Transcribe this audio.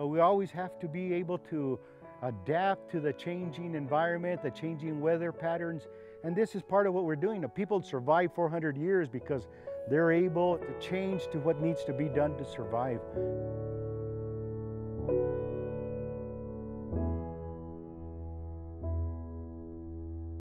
We always have to be able to adapt to the changing environment, the changing weather patterns. And this is part of what we're doing. People survive 400 years because they're able to change to what needs to be done to survive.